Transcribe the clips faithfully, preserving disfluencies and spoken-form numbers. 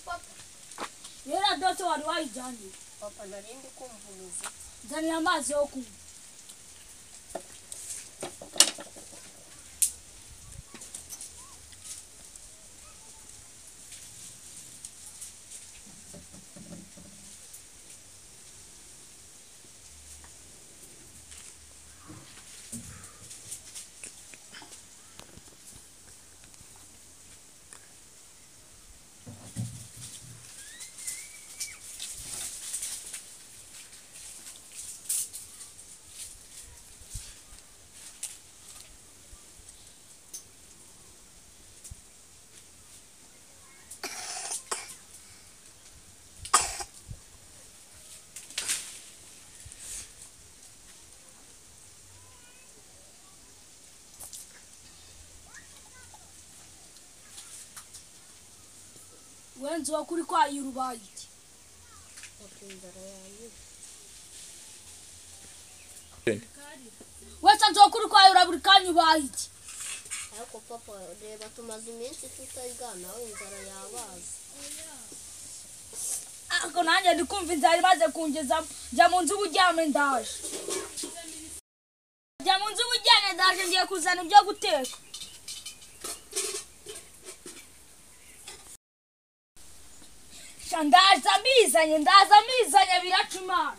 papa Yera doto wari wayijanye. papa narindi kumvumiza Zanira amazi yo kunywa. Wenzi wakuri kwa yurubayiti. inzara yawe Wesa nzokuri kwa yuraburi kanyubayiti. ariko papa reba tumaze iminsi tutarigana aho inzara yabaza Ako nanje ndikumva inzara imaze kungeza njya mu nzu uburyame ndaje. Njya mu nzu uburyame ndaje ngiye kuzana ibyo guteka. Ndaza mizanye ndaza mizanye biracumana.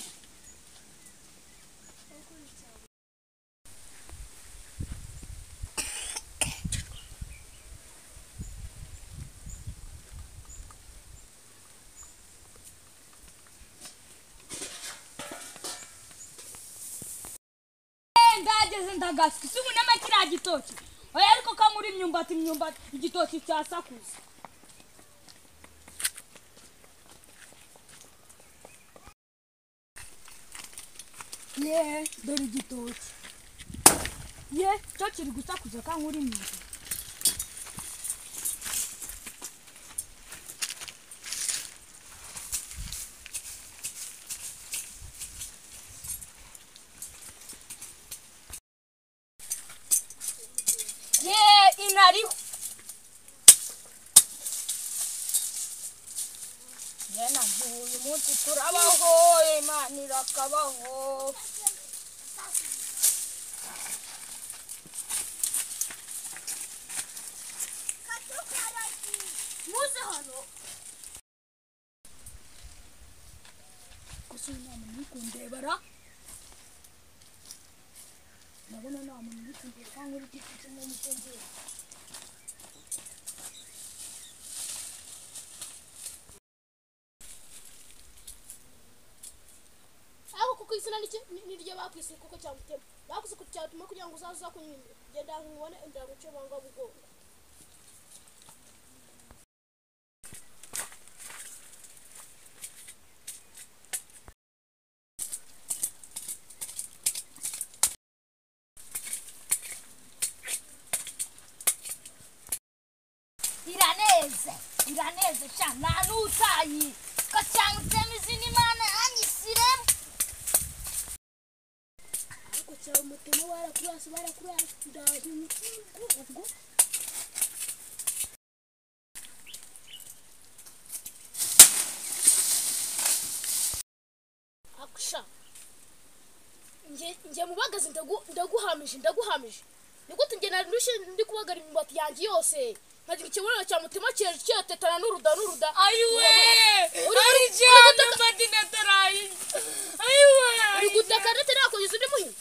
Ndageze ndagasi sumu n'amakira gitoki. Oya ariko kamuri imyumbati imyumbati igitoki cyasakuza. Ye, dore igitoki. Ye, cyo kiri gusakuza kankuri imyumbati. Ye, inariho. Yena uyu munsi turabaho, Imana irakabaho. Muze hano. Kusi nama nikundebara. Nabona nama nikundebara kankuri gifite n'umusenzi. Isina niryo bakwise kuko cyamutema bakuze kucyatuma kugira ngo uzaza kunyimira genda nkubone ndira guce banga bugongo Iraneze iraneze cyane n'utayi kacyamutema izini mana anyisiremo. cyangwa umutima warakurasa warakurasa ndaje ubwo akusha nge nge mubagaze ndaguhamije ndaguhamije nigute nge narushe ndi kubagara imibati yanjye yose nkagira ikiburiro cya mutima cyeje cyetetana n'uruda n'uruda ayiwe uri cyane badina tarayi ayiwe uri gutaka ndetse nakugeza undi muhima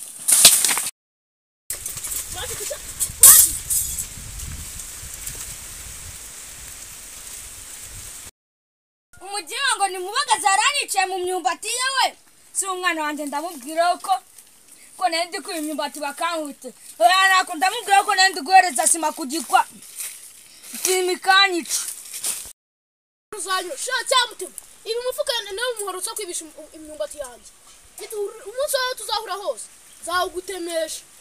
umugira ngo ni mubagaze aranicaye mu myumbati yewe si umwana wanjye ndamubwira ko ko nende ku imyumbati bakankute oya nako ndamubwira ko nende guhereza sima kugikwa kimikanico uzanyo sha cyamutima ibi mufuka nawe umuhoro cyo kwibisha imyumbati yanjye umunsi wawe tuzahura hose zawugutemesha